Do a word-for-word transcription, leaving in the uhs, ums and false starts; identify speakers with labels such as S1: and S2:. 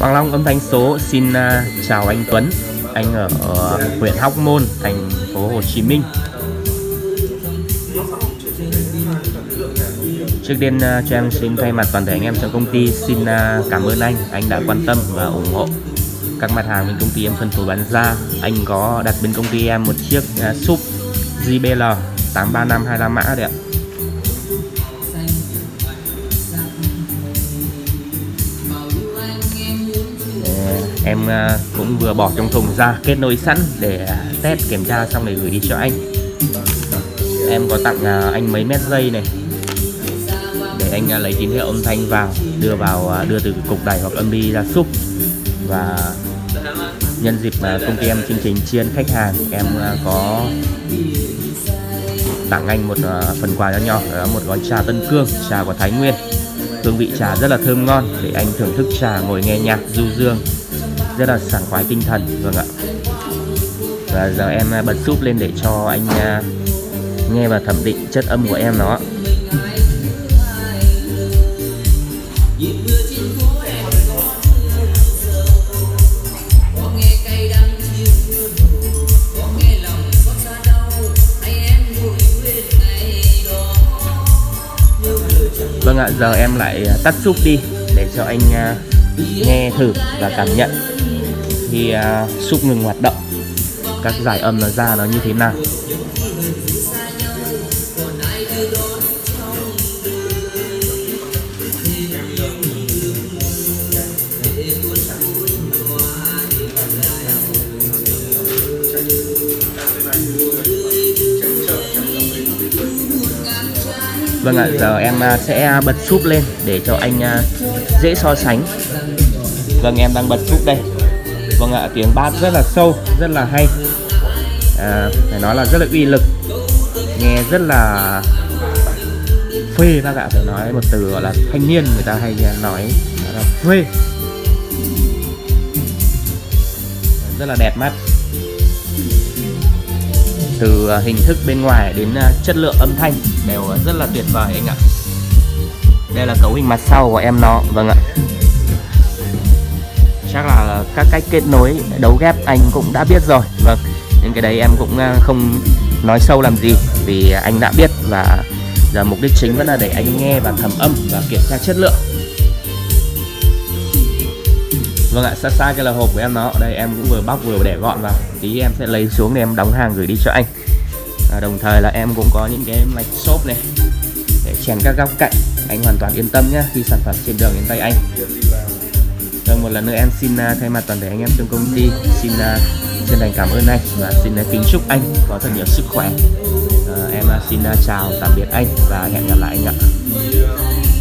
S1: Hoàng Long âm thanh số xin uh, chào anh Tuấn, anh ở uh, huyện Hóc Môn, thành phố Hồ Chí Minh. Trước tiên uh, cho em xin thay mặt toàn thể anh em trong công ty xin uh, cảm ơn anh, anh đã quan tâm và ủng hộ các mặt hàng bên công ty em phân phối bán ra. Anh có đặt bên công ty em một chiếc uh, súp J B L tám ba năm hai lăm mã đấy ạ. Em cũng vừa bỏ trong thùng ra kết nối sẵn để test kiểm tra xong để gửi đi cho anh. Em có tặng anh mấy mét dây này để anh lấy tín hiệu âm thanh vào, đưa vào đưa từ cục đẩy hoặc âm đi ra súp. Và nhân dịp công ty em chương trình tri ân khách hàng, em có tặng anh một phần quà nhỏ nhỏ, đó là một gói trà Tân Cương, trà của Thái Nguyên. Hương vị trà rất là thơm ngon để anh thưởng thức trà, ngồi nghe nhạc du dương, rất là sảng khoái tinh thần. Vâng ạ. Và giờ em bật súp lên để cho anh nghe và thẩm định chất âm của em nó. Vâng ạ, giờ em lại tắt súp đi để cho anh nghe thử và cảm nhận khi uh, súp ngừng hoạt động, các giải âm nó ra nó như thế nào. Vâng ạ, giờ em sẽ bật súp lên để cho anh dễ so sánh. Vâng, em đang bật súp đây. Vâng ạ, tiếng bass rất là sâu, rất là hay, à, phải nói là rất là uy lực, nghe rất là phê bác ạ. Phải nói một từ gọi là thanh niên người ta hay nói là phê, rất là đẹp mắt. Từ hình thức bên ngoài đến chất lượng âm thanh đều rất là tuyệt vời anh ạ. Đây là cấu hình mặt sau của em nó. Vâng ạ. Chắc là các cách kết nối đấu ghép anh cũng đã biết rồi. Vâng, những cái đấy em cũng không nói sâu làm gì vì anh đã biết. Và giờ mục đích chính vẫn là để anh nghe và thẩm âm và kiểm tra chất lượng. Vâng ạ, xa xa cái là hộp của em nó. Đây em cũng vừa bóc vừa để gọn vào. Tí em sẽ lấy xuống để em đóng hàng gửi đi cho anh. à, Đồng thời là em cũng có những cái mạch xốp này để chèn các góc cạnh. Anh hoàn toàn yên tâm nhé khi sản phẩm trên đường đến tay anh. Vâng, một lần nữa em xin thay mặt toàn thể anh em trong công ty xin chân thành cảm ơn anh và xin kính chúc anh có thật nhiều sức khỏe. à, Em xin chào tạm biệt anh và hẹn gặp lại anh ạ.